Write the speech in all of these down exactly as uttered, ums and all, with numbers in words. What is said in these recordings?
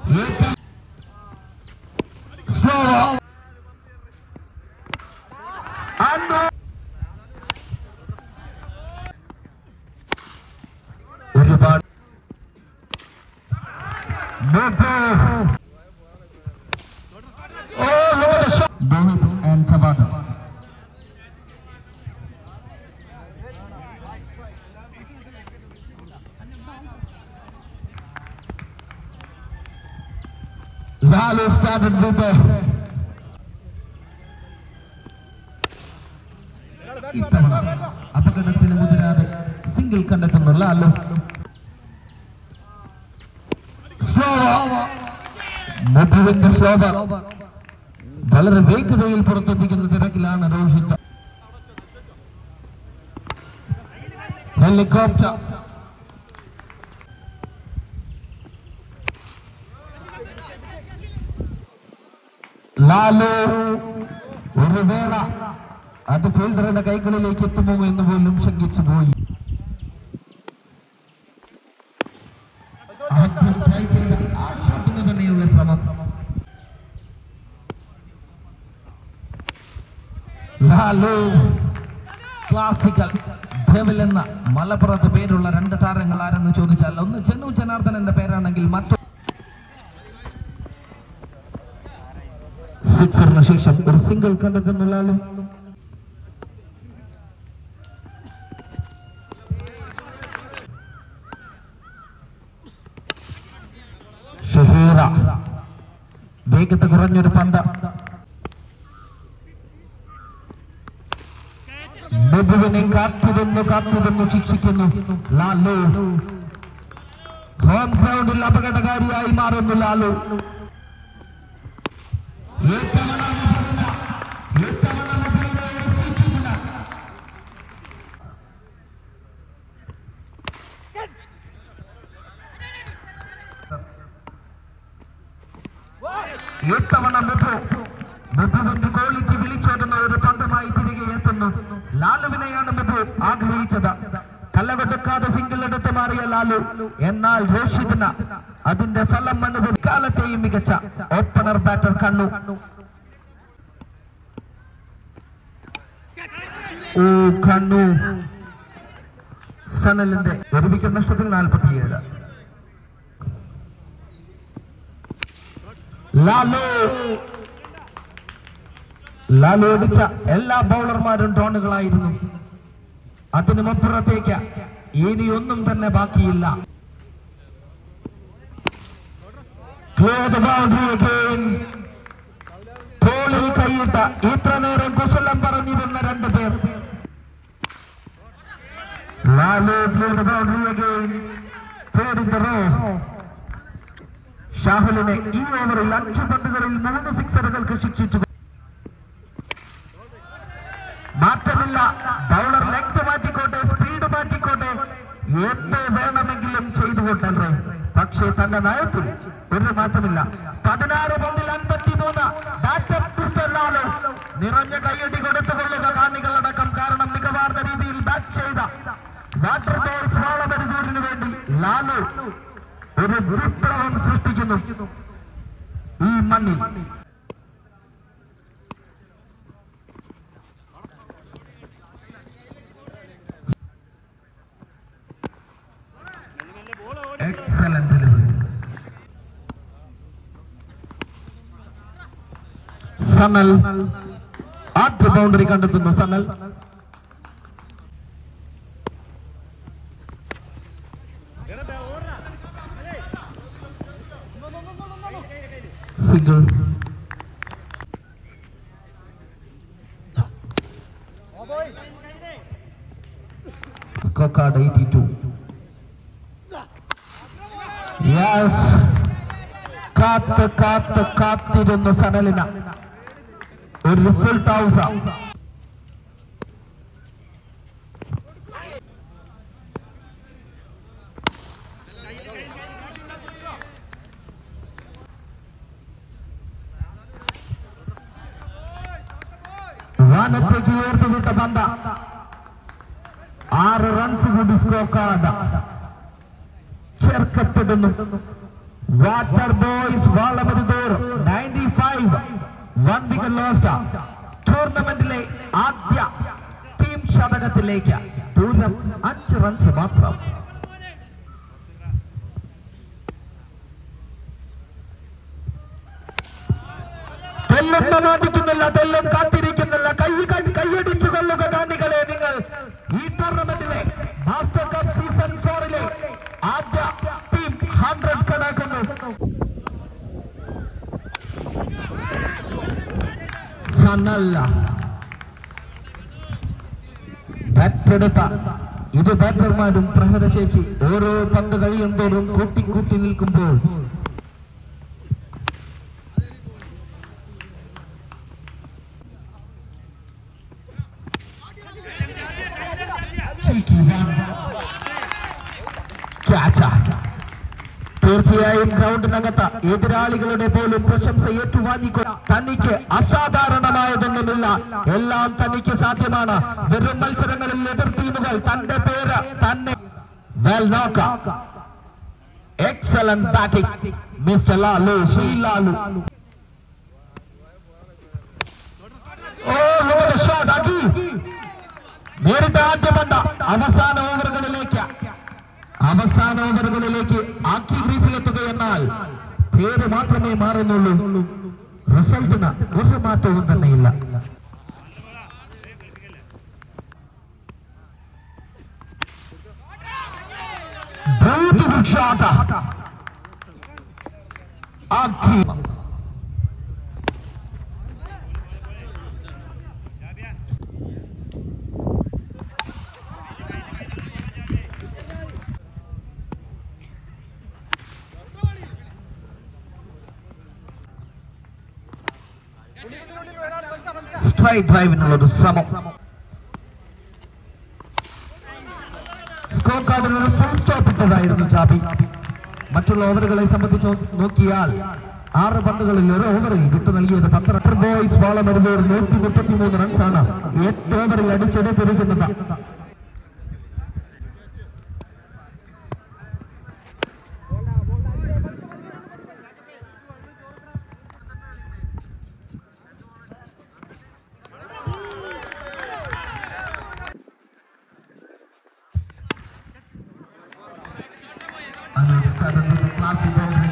ഒരുപാട് and Tabata. Lalo started with the ഇത്തവണ അപകടത്തിന് മുതിരാതെ സിംഗിൾ കണ്ടെത്തുന്നു ലാലു. മുട്ടുവിന്റെ സ്ലോവർ വളരെ വേഗതയിൽ പുറത്തെത്തിക്കുന്ന തിരക്കിലാണ് രോഹിത്. ഹെലികോപ്റ്റർ ലാലു ഒരു വേള അത് ഫീൽഡറുടെ കൈകളിലേക്ക് എത്തുമോ എന്ന് പോലും ശങ്കിച്ചു പോയി. ആദ്യം ട്രൈ ചെയ്ത ആ ഷോട്ടിന് തന്നെയുള്ള ശ്രമം. ലാലു ക്ലാസിക്കൽ ഡെവിൽ എന്ന മലപ്പുറത്ത് പേരുള്ള രണ്ട് താരങ്ങൾ ആരെന്ന് ചോദിച്ചാൽ ഒന്ന് ചെന്നു ജനാർദ്ദനന്റെ പേരാണെങ്കിൽ മറ്റൊരു സിക്സറിന് ശേഷം ഒരു സിംഗിൾ കണ്ടെത്തുന്നു ലാലു. ഷഹീറ വേഗത കുറഞ്ഞൊരു പന്ത്. ബബുവിനെ കാത്തിരുന്നു കാത്തിരുന്നു ശിക്ഷിക്കുന്നു ലാലു. ഹോം ഗ്രൗണ്ടിൽ അപകടകാരിയായി മാറുന്നു ലാലു. ഇത്തവണ മുഖു മുഖുവിന്റെ ക്വാളിറ്റി വിളിച്ചോതുന്ന ഒരു പന്തുമായി തിരികെ എത്തുന്നു. ലാലുവിനെയാണ് മുഖു ആഗ്രഹിച്ചത്. തലകൊടുക്കാതെ സിംഗിൾ എടുത്ത് മാറിയ ലാലു. എന്നാൽ രോഷിദിന് അതിന്റെ ഫലം അനുഭവിക്കാലത്തെയും മികച്ച ഓപ്പണർ ബാറ്റർ കണ്ണു. ഓ കണ്ണു സനലിന്റെ ഒരു വിക്കറ്റ് നഷ്ടത്തിൽ നാൽപ്പത്തിയേഴ്. ലാലു ലാലു അടിച്ച എല്ലാ ബൗളർമാരും ടോണുകളായിരുന്നു. അതിനുമപ്പുറത്തേക്ക് ഇനിയൊന്നും തന്നെ ബാക്കിയില്ല. തോളിൽ കൈയിട്ട ഇത്ര നേരം കുശലം പറഞ്ഞിരുന്ന രണ്ടു പേർ. ലാലു ഷാഹുലിനെ ഈ ഓവറിൽ അഞ്ച് പന്തുകളിൽ മൂന്ന് സിക്സറുകൾക്ക് ശിക്ഷിച്ചു. മാറ്റമില്ല. ബൗളർ ലെങ്ത് മാറ്റിക്കോട്ടെ, സ്പീഡ് മാറ്റിക്കോട്ടെ, എന്ത് വേണമെങ്കിലും ചെയ്തു കൊണ്ടല്ലേ. പക്ഷേ തന്റെ നയത്തിൽ ഒരു മാറ്റമില്ല. പതിനാറ് പന്തിൽ അൻപത്തി മൂന്ന് ബാറ്റർ മിസ്റ്റർ ലാലു. നിറഞ്ഞ കൈയടി കൊടുത്തുകൊള്ളുക കാണികളടക്കം. കാരണം മികവാർന്ന രീതിയിൽ ബാറ്റ് ചെയ്ത വാട്ടർ ബോൾസ് വാളമരുതൂരിന് വേണ്ടി ലാലു ഒരു വിപ്ലവം സൃഷ്ടിക്കുന്നു ഈ മണ്ണിൽ. എക്സലന്റ് സനൽ ആദ്യ ബൗണ്ടറി കണ്ടെത്തുന്നു. സനൽ സിംഗിൾ. സ്കോർ കാർഡ് എഴുപത്തിരണ്ട്. യെസ്, കാത്ത് കാത്ത് കാത്തിരുന്നു സനലിന ഒരു ഫുൾ ടൗസ. വാനത്തേക്ക് ഉയർത്തിവിട്ട പന്ത. ആറ് റൺസ് കൂടി സ്കോർ കാർഡ് ചേർക്കപ്പെടുന്നു. Water Boys Valamadur ninety-five one wicket lost. ടൂർണമെന്റിലെ ആദ്യ ടീം ശതകത്തിലേക്ക് ദൂരം അഞ്ച് റൺസ് മാത്രം. തെല്ലും പ്രമാദിക്കുന്നില്ല, തെല്ലും കാത്തിരിക്കുന്നില്ല. കൈ കൈയടിച്ചു കൊള്ളുക കാണികളെ. നിങ്ങൾ ഈ ടൂർണമെന്റിലെ മാസ്റ്റർ കപ്പ് സീസൺ ഫോറിലെ ആദ്യ ടീം ഹൺഡ്രഡ് കടക്കുന്നു. സനല്ല ബാറ്റെടുത്ത ഇത് ബാറ്റർമാരും പ്രഹരശേഷി ഓരോ പന്ത് കഴിയും തോറും കൂട്ടി കൂട്ടി നിൽക്കുമ്പോൾ തീർച്ചയായും ഗ്രൗണ്ടിനകത്ത് എതിരാളികളുടെ പോലും പ്രശംസ ഏറ്റുവാങ്ങിക്കൊണ്ട് തനിക്ക് അസാധാരണമായതൊന്നുമില്ല, എല്ലാം തനിക്ക് സാധ്യമാണ്. വെറും മത്സരങ്ങളിൽ എതിർ ടീമുകൾ തന്റെ പേര് തന്നെ വെൽ നോക്കാം. Excellent batting mister Lalu Shri Lalu. ഓ ഷോട്ട് ആക്കി. നേരിട്ട് ആദ്യ പന്ത് അവസാന ഓവറുകളിലേക്ക് അവസാന ഓവറുകളിലേക്ക് ആക്കി ക്രീസിലെത്തുക. എന്നാൽ പേര് മാത്രമേ മാറുന്നുള്ളൂ, റിസൾട്ടിന് ഒരു മാറ്റവും തന്നെയില്ല. ബ്യൂട്ടിഫുൾ ഷോട്ട് ആക്കി. സ്ട്രൈറ്റ് ഡ്രൈവിനുള്ള ഒരു ശ്രമം. സ്കോർ കാർഡിൽ ഒരു ഫുൾ സ്റ്റോപ്പ് ഇട്ടതായിരുന്നു ജാബി. മറ്റുള്ള ഓവറുകളെ സംബന്ധിച്ച് നോക്കിയാൽ ആറ് പന്തുകളിൽ ഒരു ഓവറിൽ വിട്ടു നൽകിയത് പത്ത്. ബോയ്സ് വാളമരുതൂർ നൂറ്റി മുപ്പത്തി മൂന്ന് റൺസാണ് എട്ട് ഓവറിൽ അടിച്ചെടുത്തിരിക്കുന്നത്. Started with a classy boundary.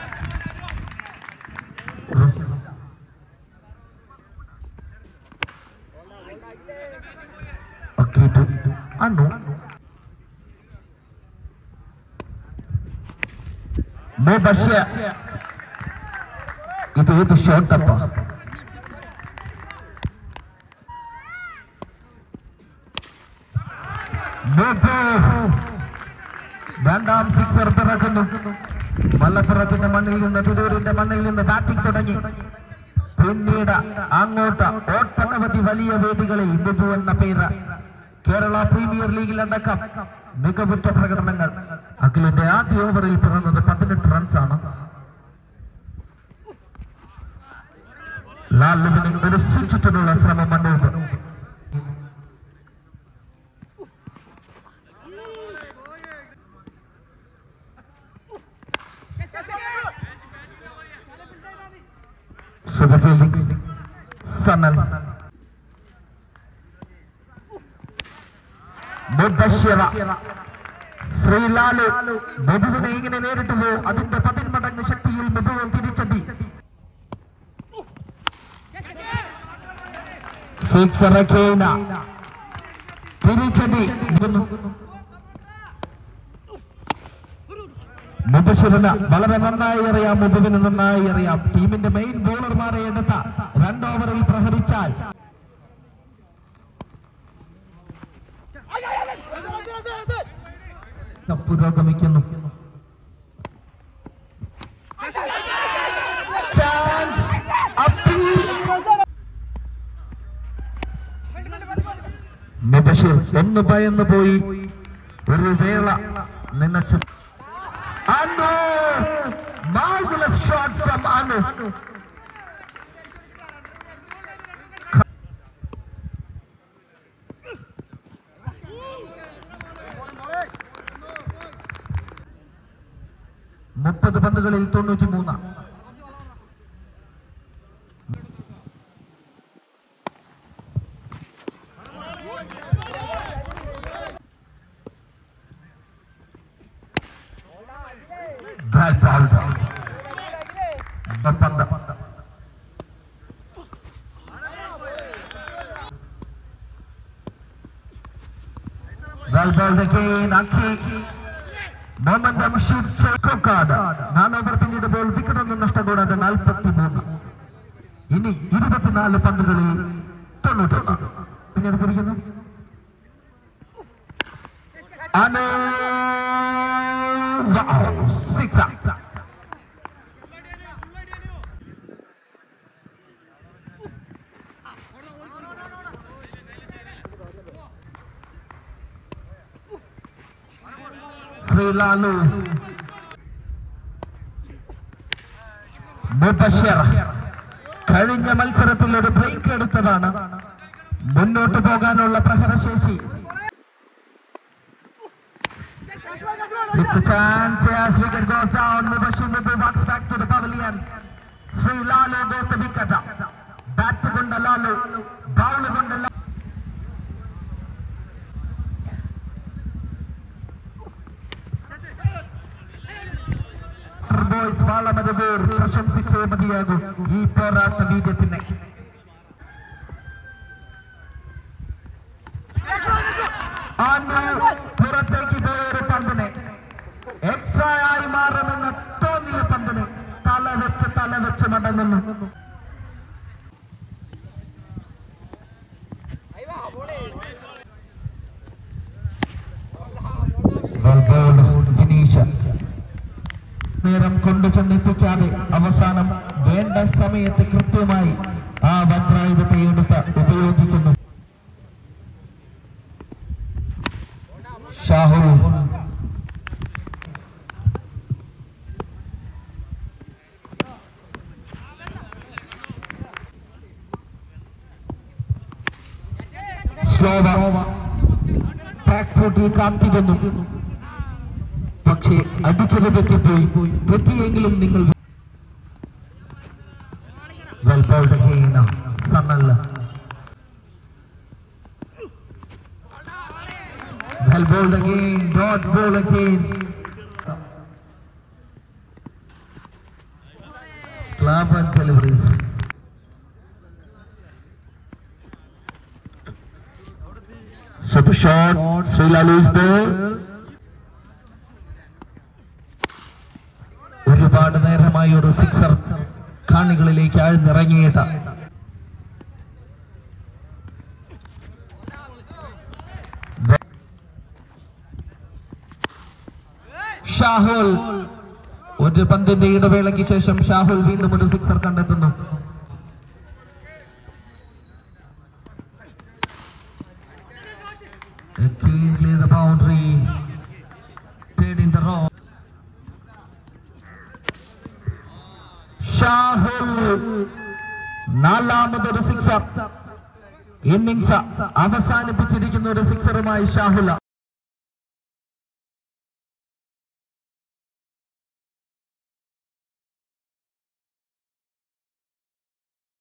Okay, to Anu. Mo Bashir. Itu itu shot apa? Mo രണ്ടാം സിക്സർ പിറക്കുന്നു. മലപ്പുറത്തിന്റെ മണ്ണിൽ നിന്ന് തിരൂരിന്റെ മണ്ണിൽ നിന്ന് ബാറ്റിംഗ് തുടങ്ങി. പിന്നീട് അങ്ങോട്ട് ഒട്ടനവധി വലിയ വേദികളിൽ ബിബു എന്ന പേര്, കേരള പ്രീമിയർ ലീഗിലടക്കം മികവുറ്റ പ്രകടനങ്ങൾ. അഖിലിന്റെ ആദ്യ ഓവറിൽ പിറന്നത് പതിനെട്ട് റൺസാണ്. ലാലുവിന് ഒരു സ്വിച്ചിട്ടുള്ള ശ്രമം മുന്നോട്ട്. Super fielding, Sanal, Mubashira, Sri Lalu, Mubuvine ingine നേരിട്ട് പോ. അതിന്റെ പതിന്മടങ്ങ് ശക്തിയിൽ മുബുവൻ തിരിച്ചെത്തി. സിക്സർ കേന തിരിച്ചെത്തി. മുബഷിറിന് വളരെ നന്നായി അറിയാം, മുബുവിന് നന്നായി അറിയാം. ടീമിന്റെ മെയിൻ ബോളർമാരെ എടുത്ത രണ്ട് ഓവറിൽ പ്രഹരിച്ചാൽ പുരോഗമിക്കുന്നു. മുബഷിർ ഒന്ന് ഭയന്നു പോയി. ഒരു വേള നിന്നച്ചു. Anu, marvelous shot from Anu. മുപ്പത് പന്തുകളിൽ തൊണ്ണൂറ്റി മൂന്ന്. പന്ത് well bowled again. Aki momentum shift card. നാല് ഓവർ പിന്നീട് ബോൾ വിക്കറ്റ് ഒന്നും നഷ്ടം കൂടാതെ നാൽപ്പത്തി മൂന്ന്. ഇനി ഇരുപത്തിനാല് പന്തുകളിൽ തൊണ്ണൂറ്റൊന്ന്. പിന്നെടുത്തിരിക്കുന്നു അനു സിക്സ്. ശ്രീലാലു മുബഷിർ കഴിഞ്ഞ മത്സരത്തിൽ ഒരു ബ്രേക്ക് എടുത്തതാണ്. മുന്നോട്ട് പോകാനുള്ള പ്രഹരശേഷി. It's a chance as wicket goes down. Mubashir Mubu walks back to the pavilion. Sri Lalu goes the wicket. Bat konda Lalu, bowl konda Lalu. Boys Valamadagur പ്രശംസിച്ചേ മതിയാകൂ ഈ പോരാട്ട വീര്യത്തിനെ. പുറത്തേക്ക് പോയൊരു പന്തിനെ എക്സ്ട്രാ ആയി മാറുമെന്ന് തോന്നിയ പന്തിനെ തല വെച്ച് തല വെച്ച് മടങ്ങുന്നു. ദിനീഷ് നേരം കൊണ്ടു ചെന്നെത്തിക്കാതെ അവസാനം വേണ്ട സമയത്ത് കൃത്യമായി ആ വജ്രായുധത്തെ എടുത്ത് ഉപയോഗിക്കുന്നു. ഷാഹുൽ സ്ലോവ ബാക്ക് ഫുട്ടിൽ കാത്തിരുന്നു. പക്ഷേ അടിച്ചത് തെറ്റിപ്പോയി. തെറ്റിയെങ്കിലും നിങ്ങൾ well bowled again. Sanal well bowled again. Dot ball again. Club and deliveries. Super shot. Sri Lalu is there. ഒരുപാട് നേരമായി ഒരു സിക്സർ കാണികളിലേക്ക് ആഴ്ന്നിറങ്ങിയിട്ട് ഷാഹുൽ ഒരു പന്തിന്റെ ഇടവേളയ്ക്ക് ശേഷം ഷാഹുൽ വീണ്ടും ഒരു സിക്സർ കണ്ടെത്തുന്നു. Boundary third in the row. Shahul നാലാമതൊരു സിക്സർ. ഇന്നിംഗ്സ് അവസാനിപ്പിച്ചിരിക്കുന്ന ഒരു സിക്സറുമായി ഷാഹുൽ.